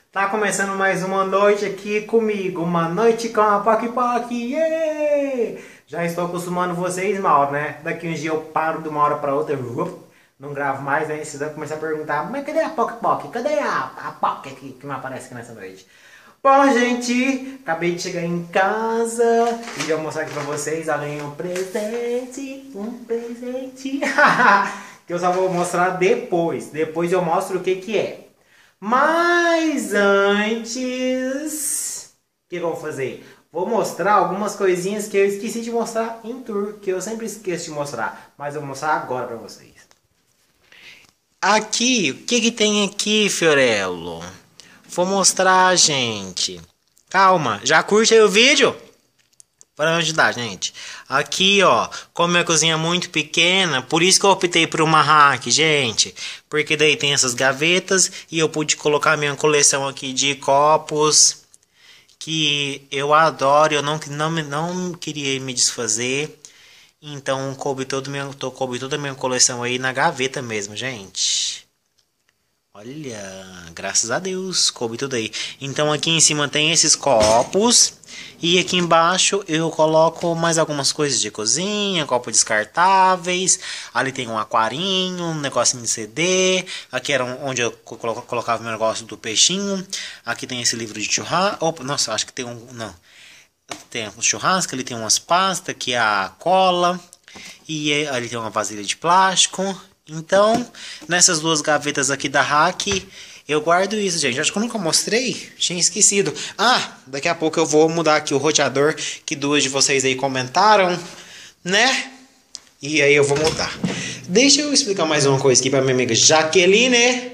Tá começando mais uma noite aqui comigo, uma noite com a Poc Poc, yeah! Já estou acostumando vocês mal, né? Daqui uns dias eu paro de uma hora pra outra, não gravo mais, né? Vocês vão começar a perguntar, mas cadê a Poc Poc? Cadê a Poc que não aparece aqui nessa noite? Bom, gente, acabei de chegar em casa e já vou mostrar aqui pra vocês, além um presente, que eu só vou mostrar depois. Depois eu mostro o que que é. Mas antes, o que eu vou fazer? Vou mostrar algumas coisinhas que eu esqueci de mostrar em tour, que eu sempre esqueço de mostrar, mas eu vou mostrar agora pra vocês. Aqui, o que que tem aqui, Fiorello? Vou mostrar, gente. Calma, já curte aí o vídeo? Para me ajudar, gente. Aqui, ó, como minha cozinha é muito pequena, por isso que eu optei por uma rack, gente. Porque daí tem essas gavetas e eu pude colocar minha coleção aqui de copos, que eu adoro, eu não queria me desfazer. Então coube toda a minha coleção aí na gaveta mesmo, gente. Olha, graças a Deus, coube tudo aí. Então aqui em cima tem esses copos. E aqui embaixo eu coloco mais algumas coisas de cozinha, copos descartáveis. Ali tem um aquarinho, um negocinho de CD. Aqui era onde eu colocava o meu negócio do peixinho. Aqui tem esse livro de churrasco. Opa, nossa, acho que tem um... Não. Tem um churrasco, ali tem umas pastas, aqui é a cola. E ali tem uma vasilha de plástico. Então, nessas duas gavetas aqui da rack, eu guardo isso, gente. Acho que eu nunca mostrei. Tinha esquecido. Ah, daqui a pouco eu vou mudar aqui o roteador, que duas de vocês aí comentaram, né? E aí eu vou mudar. Deixa eu explicar mais uma coisa aqui pra minha amiga Jaqueline.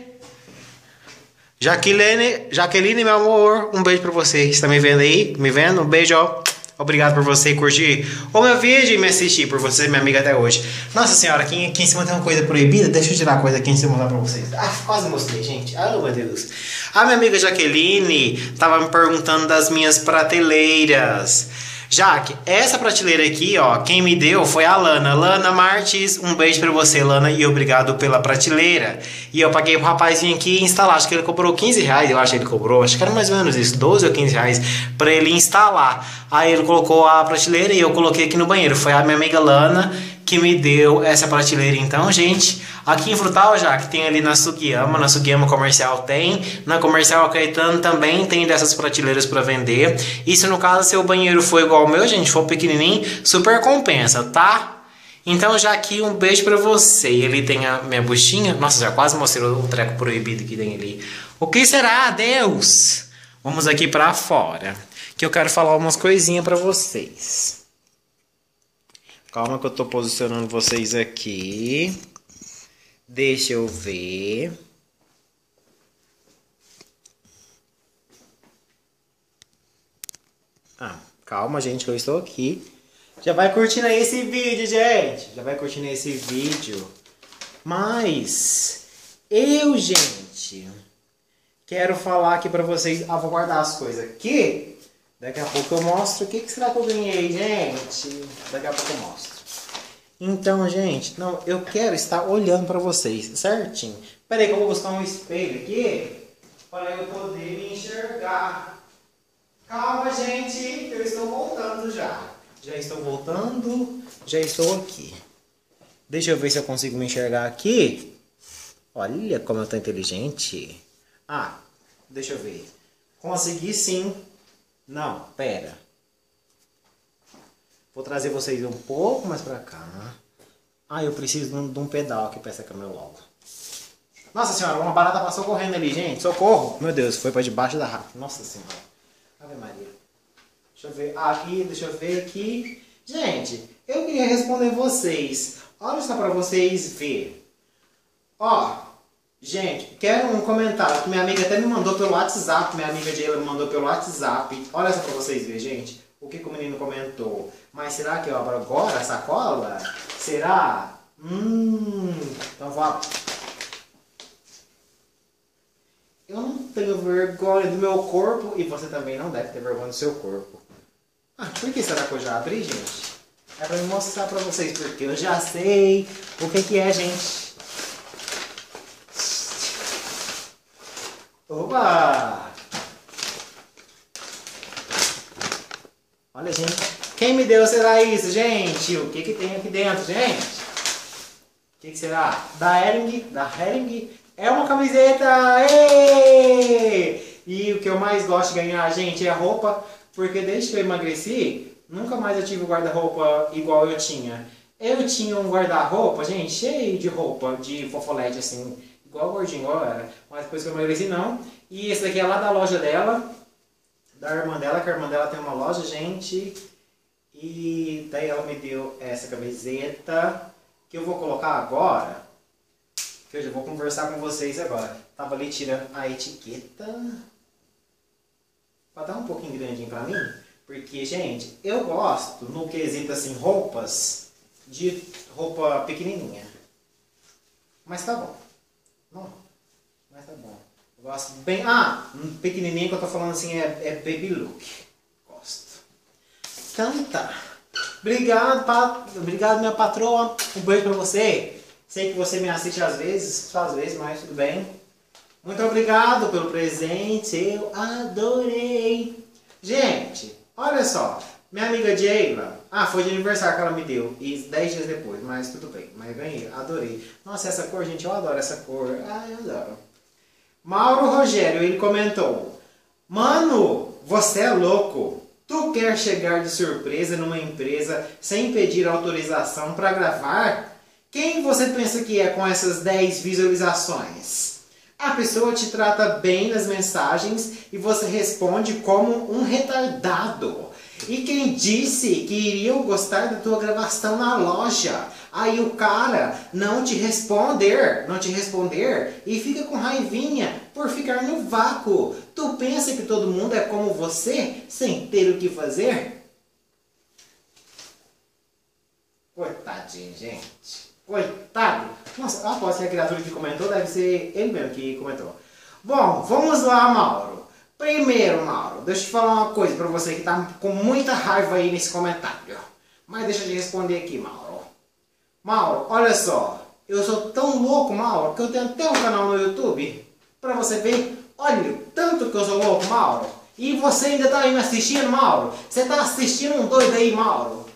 Jaqueline, meu amor, um beijo pra vocês. Tá me vendo aí? Me vendo? Um beijo, ó. Obrigado por você curtir o meu vídeo e me assistir, por você, minha amiga, até hoje. Nossa senhora, aqui em cima tem uma coisa proibida. Deixa eu tirar a coisa aqui em cima e mostrar pra vocês. Ah, quase mostrei, gente. Ah, meu Deus. A minha amiga Jaqueline tava me perguntando das minhas prateleiras. Jaque, essa prateleira aqui, ó, quem me deu foi a Lana. Lana Martins, um beijo pra você, Lana, e obrigado pela prateleira. E eu paguei pro rapazinho aqui instalar, acho que ele cobrou 15 reais, eu acho que ele cobrou, acho que era mais ou menos isso, 12 ou 15 reais, pra ele instalar. Aí ele colocou a prateleira e eu coloquei aqui no banheiro. Foi a minha amiga Lana que me deu essa prateleira. Então, gente, aqui em Frutal, já que tem ali na Sugiyama Comercial tem, na Comercial Caetano também tem dessas prateleiras para vender. E se no caso seu banheiro for igual ao meu, gente, for pequenininho, super compensa, tá? Então já aqui um beijo pra você. Ele tem a minha buchinha. Nossa, já quase mostrei o treco proibido que tem ali. O que será, Deus? Vamos aqui pra fora, que eu quero falar umas coisinhas pra vocês. Calma que eu tô posicionando vocês aqui. Deixa eu ver. Ah, calma, gente, que eu estou aqui. Já vai curtindo aí esse vídeo, gente. Já vai curtindo aí esse vídeo. Mas gente, quero falar aqui pra vocês. Ah, vou guardar as coisas aqui. Daqui a pouco eu mostro o que será que eu ganhei, gente. Daqui a pouco eu mostro. Então, gente, não, eu quero estar olhando pra vocês, certinho. Pera aí que eu vou buscar um espelho aqui para eu poder me enxergar. Calma, gente, eu estou voltando já. Já estou voltando, já estou aqui. Deixa eu ver se eu consigo me enxergar aqui. Olha como eu tô inteligente. Ah, deixa eu ver. Consegui sim. Não, pera. Vou trazer vocês um pouco mais pra cá. Ah, eu preciso de um pedal aqui pra essa câmera logo. Nossa senhora, uma barata passou correndo ali, gente. Socorro! Meu Deus, foi pra debaixo da rafa. Nossa senhora. Ave Maria. Deixa eu ver aqui, deixa eu ver aqui. Gente, eu queria responder vocês. Olha só pra vocês verem. Ó, gente, quero um comentário que minha amiga até me mandou pelo WhatsApp. Minha amiga Jayla me mandou pelo WhatsApp. Olha só pra vocês verem, gente. O que o menino comentou. Mas será que eu abro agora a sacola? Será? Então vou... Eu não tenho vergonha do meu corpo e você também não deve ter vergonha do seu corpo. Ah, por que será que eu já abri, gente? É pra me mostrar pra vocês, porque eu já sei o que que é, gente. Opa! Olha, gente. Quem me deu será isso, gente? O que que tem aqui dentro, gente? O que que será? Da Hering. Da Hering. É uma camiseta! Êêêê! E o que eu mais gosto de ganhar, gente, é roupa. Porque desde que eu emagreci, nunca mais eu tive um guarda-roupa igual eu tinha. Eu tinha um guarda-roupa, gente, cheio de roupa, de fofolete, assim, igual gordinho, igual eu era. Mas depois que eu emagreci, não. E esse daqui é lá da loja dela, da irmã dela, que a irmã dela tem uma loja, gente. E daí ela me deu essa camiseta, que eu vou colocar agora, que eu já vou conversar com vocês agora. Tava ali tirando a etiqueta, pra dar um pouquinho grandinho pra mim, porque, gente, eu gosto, no quesito, assim, roupas, de roupa pequenininha. Mas tá bom. Não, mas tá bom. Eu gosto bem... Ah, pequenininha que eu tô falando assim é baby look. Gosto. Então tá. Obrigado, minha patroa. Um beijo pra você. Sei que você me assiste às vezes, só às vezes, mas tudo bem. Muito obrigado pelo presente. Eu adorei. Gente, olha só. Minha amiga Jayla, foi de aniversário que ela me deu, e 10 dias depois, mas tudo bem, mas eu ganhei, adorei. Nossa, essa cor, gente, eu adoro essa cor, eu adoro. Mauro Rogério, ele comentou: Mano, você é louco, tu quer chegar de surpresa numa empresa sem pedir autorização para gravar? Quem você pensa que é com essas 10 visualizações? A pessoa te trata bem nas mensagens e você responde como um retardado. E quem disse que iriam gostar da tua gravação na loja? Aí o cara não te responder e fica com raivinha por ficar no vácuo. Tu pensa que todo mundo é como você, sem ter o que fazer? Coitadinho, gente. Coitado. Nossa, após que a criatura que comentou, deve ser ele mesmo que comentou. Bom, vamos lá, Mauro. Primeiro, Mauro, deixa eu te falar uma coisa pra você que tá com muita raiva aí nesse comentário. Mas deixa eu te responder aqui, Mauro. Mauro, olha só. Eu sou tão louco, Mauro, que eu tenho até um canal no YouTube. Pra você ver, olha o tanto que eu sou louco, Mauro. E você ainda tá aí me assistindo, Mauro? Você tá assistindo um doido aí, Mauro?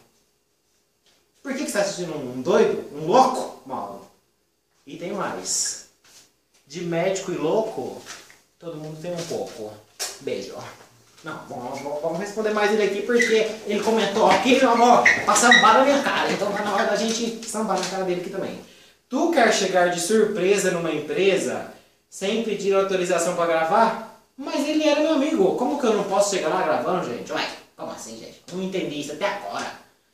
Por que você tá assistindo um doido? Um louco, Mauro? E tem mais. De médico e louco, todo mundo tem um pouco. Beijo. Não, vamos responder mais ele aqui porque ele comentou aqui, meu amor, pra sambar na minha cara. Então tá na hora da gente sambar na cara dele aqui também. Tu quer chegar de surpresa numa empresa sem pedir autorização pra gravar? Mas ele era meu amigo. Como que eu não posso chegar lá gravando, gente? Ué, como assim, gente? Não entendi isso até agora.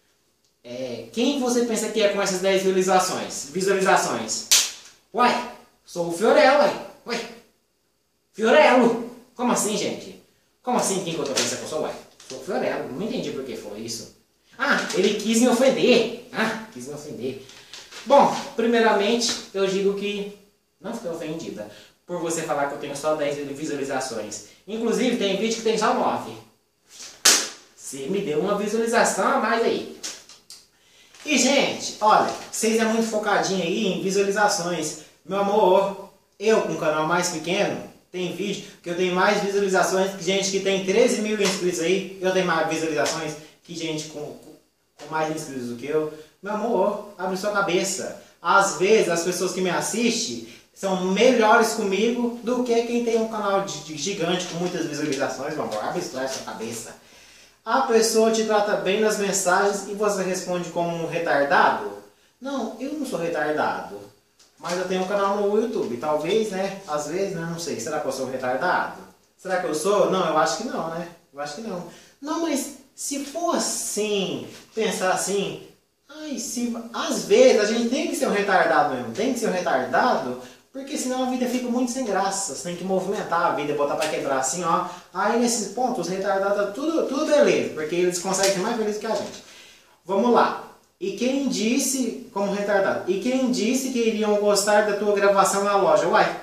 Quem você pensa que é com essas 10 visualizações? Ué, sou o Fiorello, ué. Fiorello. Como assim, gente? Como assim quem que eu tô pensando que eu sou? Ué, sou o Fiorello. Não entendi por que foi isso. Ele quis me ofender. Quis me ofender. Bom, primeiramente, eu digo que não fiquei ofendida por você falar que eu tenho só 10 visualizações. Inclusive, tem vídeo que tem só 9. Você me deu uma visualização a mais aí. E, gente, olha, vocês é muito focadinho aí em visualizações. Meu amor, eu com um canal mais pequeno, tem vídeo que eu tenho mais visualizações que gente que tem 13 mil inscritos aí. Eu tenho mais visualizações que gente com mais inscritos do que eu. Meu amor, abre sua cabeça. Às vezes as pessoas que me assistem são melhores comigo do que quem tem um canal gigante com muitas visualizações. Meu amor, abre sua cabeça. A pessoa te trata bem nas mensagens e você responde como um retardado? Não, eu não sou retardado. Mas eu tenho um canal no YouTube. Talvez, né? Às vezes, né? Não sei. Será que eu sou um retardado? Será que eu sou? Não, eu acho que não, né? Eu acho que não. Não, mas se for assim, pensar assim... às vezes a gente tem que ser um retardado mesmo. Tem que ser um retardado... Porque senão a vida fica muito sem graça. Você tem que movimentar a vida, botar pra quebrar assim, ó. Aí nesses pontos, os retardados, tudo beleza. Porque eles conseguem ser mais felizes que a gente. Vamos lá. E quem disse, como retardado, e quem disse que iriam gostar da tua gravação na loja? Uai.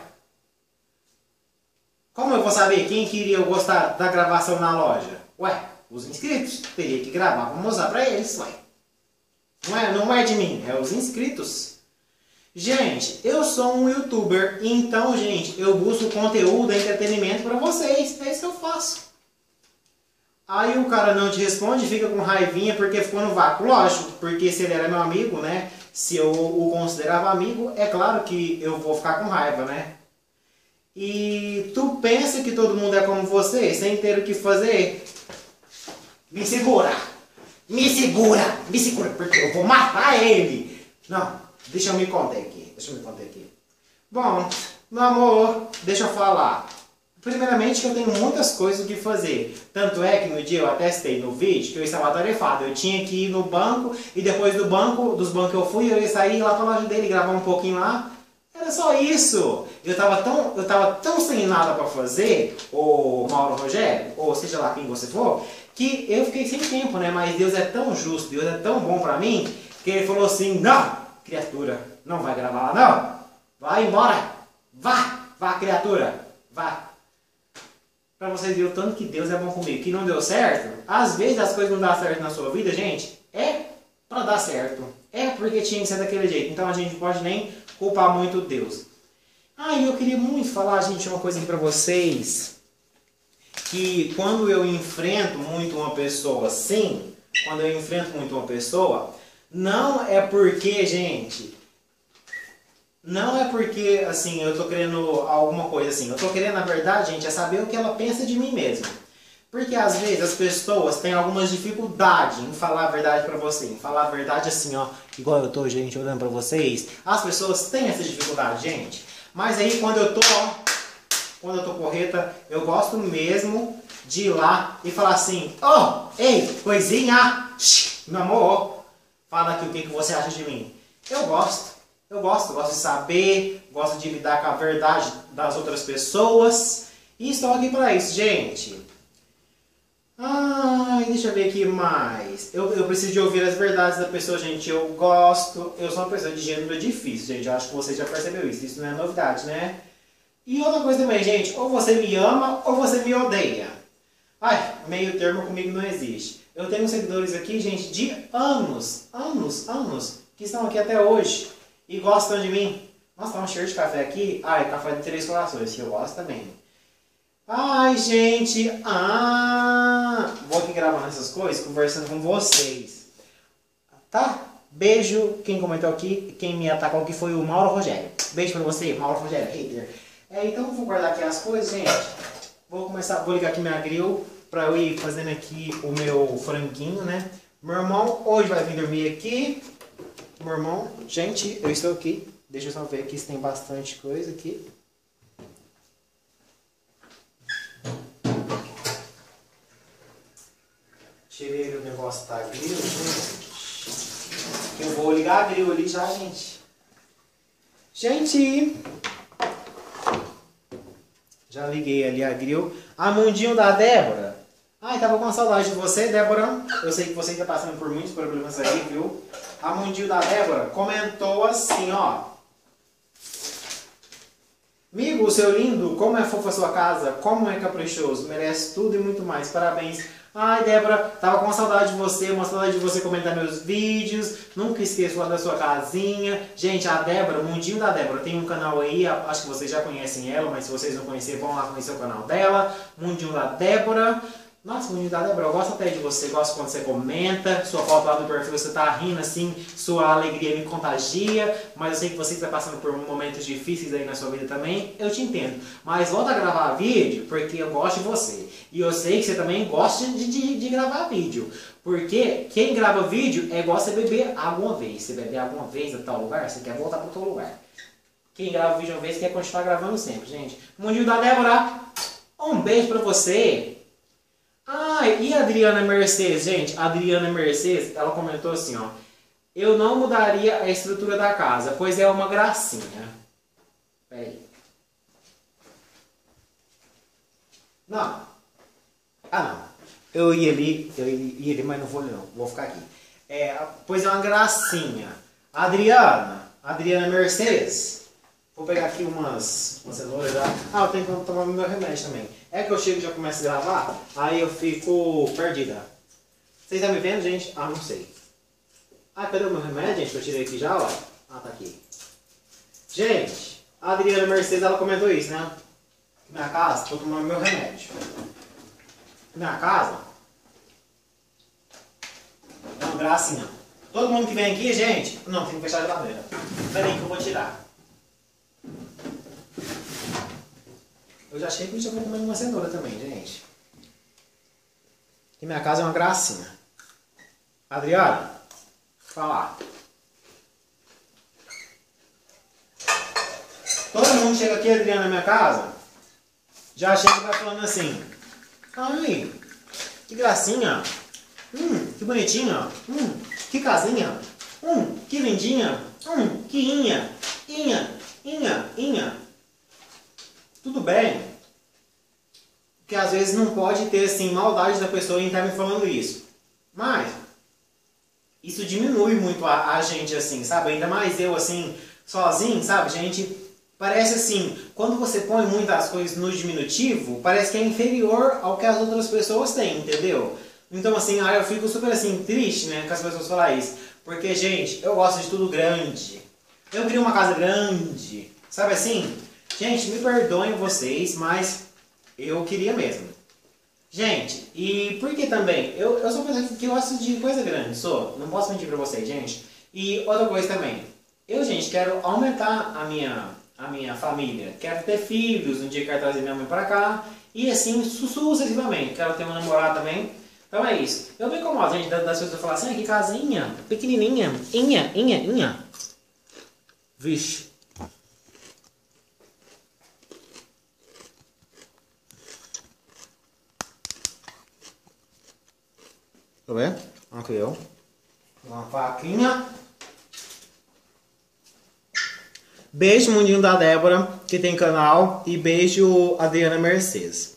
Como eu vou saber quem que iria gostar da gravação na loja? Ué, os inscritos. Teria que gravar pra mostrar pra eles, ué. Não é de mim, é os inscritos. Gente, eu sou um youtuber, então, gente, eu busco conteúdo, entretenimento para vocês. É isso que eu faço. Aí o cara não te responde, fica com raivinha porque ficou no vácuo. Lógico, porque se ele era meu amigo, né? Se eu o considerava amigo, é claro que eu vou ficar com raiva, né? E tu pensa que todo mundo é como você, sem ter o que fazer? Me segura! Me segura! Me segura, porque eu vou matar ele! Não, deixa eu me contar aqui. Bom, meu amor, deixa eu falar. Primeiramente que eu tenho muitas coisas o que fazer. Tanto é que no dia eu atestei no vídeo que eu estava atarefado. Eu tinha que ir no banco e depois dos bancos que eu fui, eu ia sair lá para a loja dele, gravar um pouquinho lá. Era só isso. Eu tava tão sem nada para fazer, o Mauro Rogério, ou seja lá quem você for, que eu fiquei sem tempo, né? Mas Deus é tão justo, Deus é tão bom para mim, que ele falou assim, não, criatura, não vai gravar lá não. Vai embora. Vá, criatura. Vá. Pra vocês verem o tanto que Deus é bom comigo. Que não deu certo. Às vezes as coisas não dão certo na sua vida, gente. É pra dar certo. É porque tinha que ser daquele jeito. Então a gente não pode nem culpar muito Deus. E eu queria muito falar, gente, uma coisa aqui pra vocês. Que quando eu enfrento muito uma pessoa assim, não é porque, gente... Não é porque, assim, eu tô querendo alguma coisa assim. Eu tô querendo, na verdade, gente, é saber o que ela pensa de mim mesmo. Porque, às vezes, as pessoas têm algumas dificuldades em falar a verdade pra você. Em falar a verdade assim, ó. Igual eu tô, gente, olhando pra vocês. As pessoas têm essa dificuldade, gente. Mas aí, quando eu tô porreta, eu gosto mesmo de ir lá e falar assim... Ei, coisinha! Meu amor, fala aqui o que você acha de mim. Eu gosto de saber, gosto de lidar com a verdade das outras pessoas. E estou aqui para isso, gente. Deixa eu ver aqui mais. Eu preciso de ouvir as verdades da pessoa, gente. Eu sou uma pessoa de gênero difícil, gente. Eu acho que você já percebeu isso. Isso não é novidade, né? E outra coisa também, gente. Ou você me ama ou você me odeia. Meio termo comigo não existe. Eu tenho seguidores aqui, gente, de anos, que estão aqui até hoje. E gostam de mim. Nossa, tá um cheiro de café aqui. Café de 3 corações, que eu gosto também. Gente. Vou aqui gravando essas coisas, conversando com vocês. Tá? Beijo. Quem comentou aqui, quem me atacou aqui foi o Mauro Rogério. Beijo pra você, Mauro Rogério, hater. Então vou guardar aqui as coisas, gente. Vou ligar aqui minha grill pra eu ir fazendo aqui o meu franguinho, né? Meu irmão hoje vai vir dormir aqui. Meu irmão, gente, eu estou aqui. Deixa eu só ver aqui se tem bastante coisa aqui. Tirei o negócio da grill, gente. Eu vou ligar a grill ali já, gente. Gente! Já liguei ali a grill. Mundinho da Débora. Tava com saudade de você, Débora. Eu sei que você está passando por muitos problemas aí, viu? A Mundinho da Débora comentou assim, ó. Amigo, seu lindo, como é fofa a sua casa, como é caprichoso, merece tudo e muito mais, parabéns. Débora, tava com saudade de você, uma saudade de você comentar meus vídeos, nunca esqueço lá da sua casinha. Gente, a Débora, o Mundinho da Débora, tem um canal aí, acho que vocês já conhecem ela, mas se vocês não conhecerem, vão lá conhecer o canal dela, Mundinho da Débora. Nossa, Mundinho da Débora, eu gosto até de você, gosto quando você comenta, sua foto lá do perfil, você tá rindo assim, sua alegria me contagia, mas eu sei que você está passando por momentos difíceis aí na sua vida também, eu te entendo. Mas volta a gravar vídeo, porque eu gosto de você. E eu sei que você também gosta de gravar vídeo, porque quem grava vídeo é igual você beber água uma vez. Você beber água uma vez em tal lugar, você quer voltar para outro lugar. Quem grava vídeo uma vez quer continuar gravando sempre, gente. Mundinho da Débora, um beijo pra você. E a Adriana Mercedes, gente, a Adriana Mercedes, ela comentou assim, ó. Eu não mudaria a estrutura da casa, pois é uma gracinha. Pera aí. Não. Não. Eu ia ali, mas não vou não. Vou ficar aqui. Pois é uma gracinha. Adriana Mercedes. Vou pegar aqui umas cenouras já. Eu tenho que tomar meu remédio também. É que eu chego e já começo a gravar, aí eu fico perdida. Vocês estão me vendo, gente? Não sei. Cadê o meu remédio, gente? Que eu tirei aqui já, ó. Tá aqui. Gente, a Adriana Mercedes, ela comentou isso, né? Minha casa, tô tomando meu remédio. Minha casa, É uma gracinha. Todo mundo que vem aqui, gente... Não, tem que fechar a geladeira. Espera aí que eu vou tirar. Eu já achei que eu já vou comer uma cenoura também, gente. E minha casa é uma gracinha. Adriana, fala. Todo mundo chega aqui, Adriana, na minha casa, já chega e vai falando assim. Ai, que gracinha. Que bonitinha. Que casinha. Que lindinha. Que inha. Tudo bem. Porque às vezes não pode ter assim maldade da pessoa em estar me falando isso. Mas isso diminui muito a gente assim, sabe? Ainda mais eu assim, sozinho, sabe? Gente, parece assim, quando você põe muitas coisas no diminutivo, parece que é inferior ao que as outras pessoas têm, entendeu? Então assim, eu fico super assim, triste, né, com as pessoas falarem isso. Porque, gente, eu gosto de tudo grande. Eu queria uma casa grande, sabe assim? Gente, me perdoem vocês, mas eu queria mesmo. Gente, e por que também? Eu sou uma pessoa que gosto de coisa grande, não posso mentir pra vocês, gente. E outra coisa também, eu, gente, quero aumentar a minha família. Quero ter filhos, um dia quero trazer minha mãe pra cá. E assim, sucessivamente. Quero ter uma namorada também. Então é isso. Eu me incomodo, gente, das pessoas falarem assim, que casinha, pequenininha, inha. Vixe. Tá vendo? Aqui, ó. Uma faquinha. Beijo, mundinho da Débora, que tem canal. E beijo, Adriana Mercedes.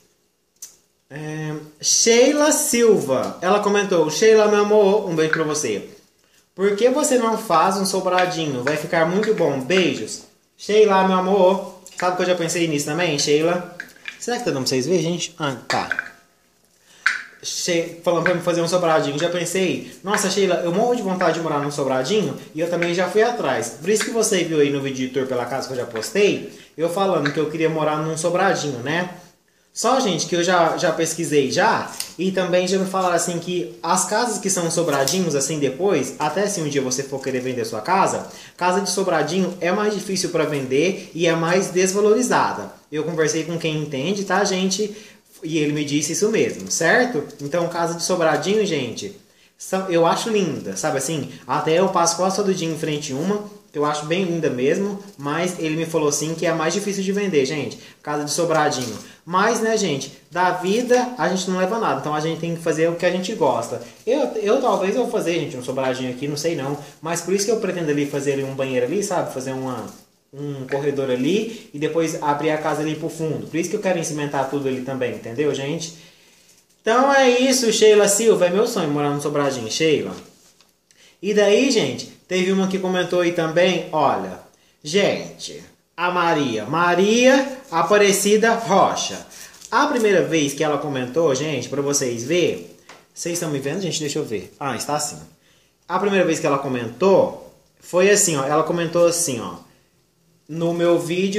Sheila Silva. Ela comentou: Sheila, meu amor, um beijo pra você. Por que você não faz um sobradinho? Vai ficar muito bom. Beijos. Sheila, meu amor. Sabe que eu já pensei nisso também, Sheila? Será que tá dando pra vocês verem, gente? Ah, tá. Falando pra me fazer um sobradinho, já pensei, nossa Sheila, eu morro de vontade de morar num sobradinho e eu também já fui atrás. Por isso que você viu aí no vídeo de tour pela casa que eu já postei, eu falando que eu queria morar num sobradinho, né? Só, gente, que eu já pesquisei já, e também já me falaram assim que as casas que são sobradinhos assim depois, até se um dia você for querer vender sua casa, casa de sobradinho é mais difícil para vender e é mais desvalorizada. Eu conversei com quem entende, tá, gente? E ele me disse isso mesmo, certo? Então, casa de sobradinho, gente, eu acho linda, sabe assim? Até eu passo quase todo dia em frente a uma, que eu acho bem linda mesmo, mas ele me falou assim que é mais difícil de vender, gente, casa de sobradinho. Mas, né, gente, da vida a gente não leva nada, então a gente tem que fazer o que a gente gosta. Eu talvez eu vou fazer, gente, um sobradinho aqui, não sei não, mas por isso que eu pretendo ali fazer ali um banheiro ali, sabe? Fazer um corredor ali e depois abrir a casa ali pro fundo. Por isso que eu quero cimentar tudo ali também, entendeu, gente? Então é isso, Sheila Silva. É meu sonho morar no sobradinho, Sheila. E daí, gente, teve uma que comentou aí também, olha, gente, a Maria Aparecida Rocha. A primeira vez que ela comentou, gente, pra vocês verem, vocês estão me vendo, gente? Deixa eu ver. Ah, está assim. A primeira vez que ela comentou, foi assim, ó, ela comentou assim, ó, no meu vídeo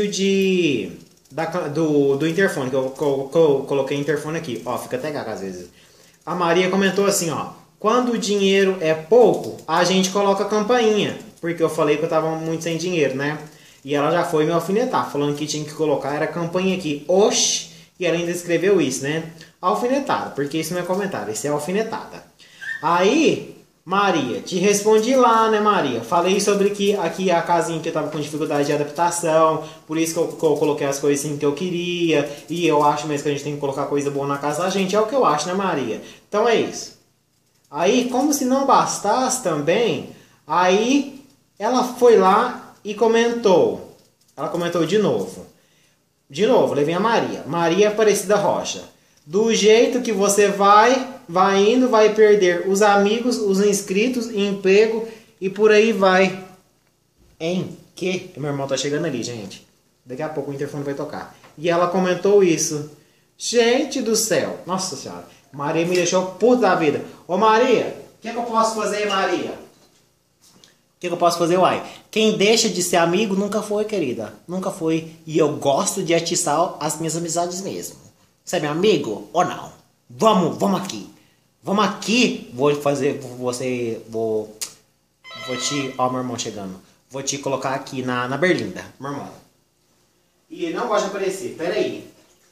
do interfone, que eu coloquei interfone aqui, ó, fica até gaga às vezes. A Maria comentou assim, ó, quando o dinheiro é pouco, a gente coloca campainha, porque eu falei que eu tava muito sem dinheiro, né? E ela já foi me alfinetar, falando que tinha que colocar, era campainha aqui, oxi, e ela ainda escreveu isso, né? Alfinetada, porque isso não é comentário, isso é alfinetada. Aí, Maria, te respondi lá, né, Maria? Falei sobre que aqui a casinha que eu tava com dificuldade de adaptação, por isso que eu coloquei as coisas assim que eu queria, e eu acho mesmo que a gente tem que colocar coisa boa na casa da gente, é o que eu acho, né, Maria? Então é isso. Aí, como se não bastasse também, aí ela foi lá e comentou. Ela comentou de novo. De novo, levei a Maria. Maria Aparecida Rocha. Do jeito que você vai indo, vai perder os amigos, os inscritos, emprego e por aí vai. Em que? Meu irmão tá chegando ali, gente. Daqui a pouco o interfone vai tocar. E ela comentou isso. Gente do céu. Nossa senhora. Maria me deixou puta da vida. Ô Maria, o que eu posso fazer, Maria? O que eu posso fazer, uai? Quem deixa de ser amigo nunca foi, querida. Nunca foi. E eu gosto de atiçar as minhas amizades mesmo. Você é meu amigo ou não? Vamos aqui. Vamos aqui. Vou fazer você. Vou te. Ó, meu irmão chegando. Vou te colocar aqui na berlinda, meu irmão. E ele não gosta de aparecer. Pera aí.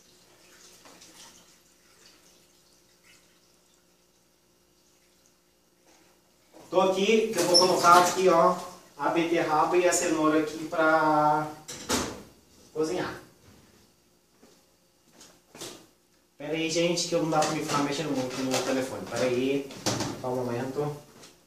Tô aqui, que eu vou colocar aqui, ó, a beterraba e a cenoura aqui pra cozinhar. Pera aí, gente, que eu não dá pra me ficar mexendo muito no telefone. Pera aí, só um momento.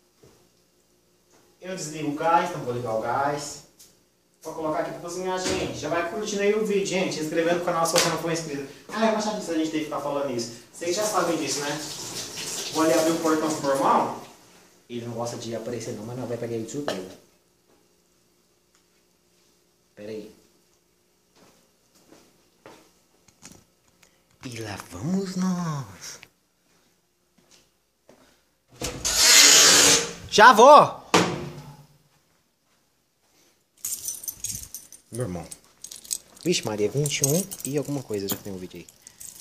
Eu desligo o gás, então vou ligar o gás. Vou colocar aqui pra cozinhar, gente. Já vai curtindo aí o vídeo, gente. Se inscrevendo no canal se você não for inscrito. Ah, eu achava disso, a gente tem que ficar falando isso. Vocês já sabem disso, né? Vou ali abrir o portão formal. Ele não gosta de aparecer não, mas não vai pegar ele de surpresa. Pera aí. E lá vamos nós. Já vou! Meu irmão. Vixe Maria, 21 e alguma coisa, já tem um vídeo aí.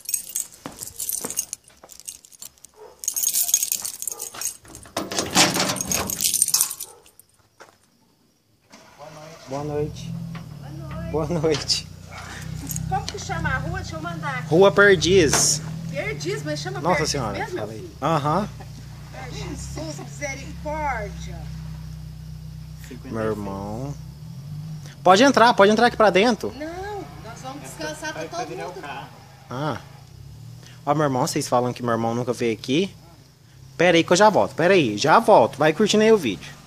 Boa noite. Boa noite. Como que chama a rua? Deixa eu mandar aqui. Rua Perdiz. Perdiz, mas chama Nossa Perdiz senhora. mesmo? Falei. Aham. Ai, Jesus, misericórdia. Meu irmão. Pode entrar aqui pra dentro. Não, nós vamos descansar, tá todo mundo. Ah. Ó, meu irmão, vocês falam que meu irmão nunca veio aqui. Pera aí que eu já volto. Pera aí, já volto. Vai curtindo aí o vídeo.